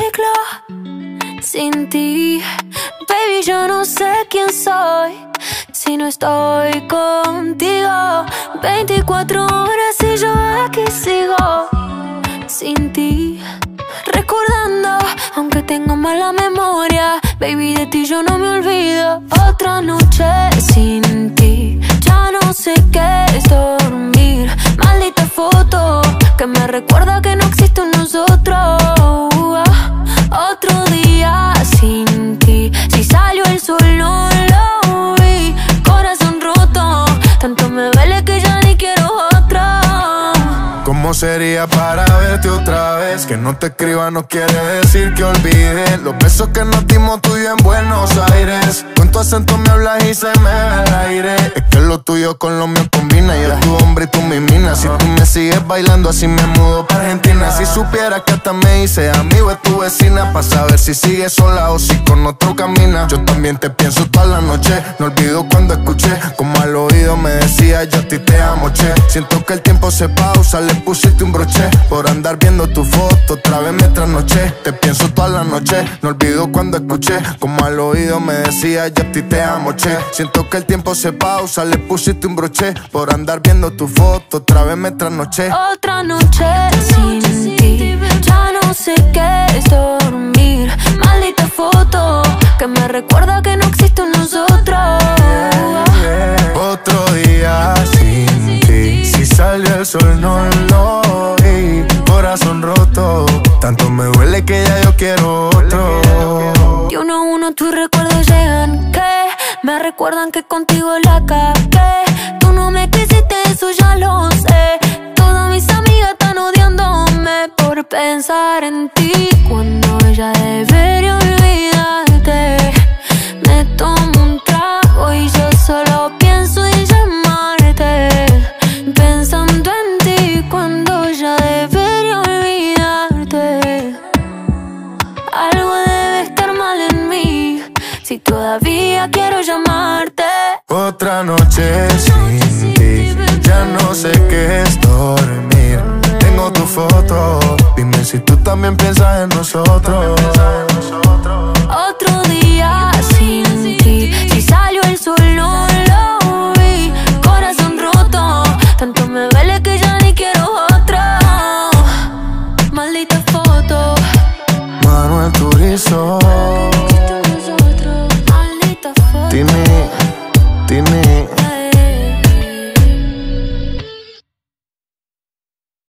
ciclo sin ti. Baby, yo no sé quién soy si no estoy contigo. 24 horas y yo aquí sigo sin ti, recordando, aunque tengo mala memoria. Baby, de ti yo no me olvido. Otra noche sin ti, ya no sé qué es dormir. Maldita foto que me recuerda que no existe un nosotros. Otro día sin ti, si salió el sol no lo vi. Corazón roto, tanto me duele que ya ni quiero otra. ¿Cómo sería para verte otra vez? Que no te escriba no quiere decir que olvide los besos que nos dimos tú y yo en Buenos Aires. Con tu acento me hablas y se me ve el aire. Es que lo tuyo con lo mío combina. Yo tu hombre y tú mi mina. Si tú me sigues bailando así me mudo para Argentina. Si supieras que hasta me hice amigo de tu vecina, pa' saber si sigues sola o si con otro camina. Yo también te pienso toda la noche. No olvido cuando escuché como al oído me decía yo a ti te amo, che. Siento que el tiempo se pausa, le pusiste un broche por andar viendo tu foto, otra vez me trasnoché. Te pienso toda la noche, no olvido cuando escuché como al oído me decía yo a ti te amo, che. Siento que el tiempo se pausa, le pusiste un broche por andar viendo tu foto, otra vez me trasnoché. Otra noche sin ti, ya no sé qué es dormir. Maldita foto que me recuerda que no existe un nosotros. Otro día sin ti, si salió el sol no lo vi. Corazón roto, tanto me duele que ya yo quiero otro. Y uno a uno tus recuerdos llegan que me recuerdan que contigo la cagué. Tú no me quisiste, eso ya lo sé. Todas mis amigas están odiándome por pensar en ti, cuando ella debería olvidarte. Me tomo un trago y yo solo pienso en llamarte, pensando en ti cuando ella debería olvidarte. Algo debe estar mal en mí si todavía quiero llamarte. Otra noche sin ti, ya no sé qué es dormir. Tengo tu foto, dime si tú también piensas en nosotros. Otro día sin ti, si salió el sol no lo vi. Corazón roto, tanto me duele que ya ni quiero otra. Maldita foto, Manuel Turizo, maldita foto. Tini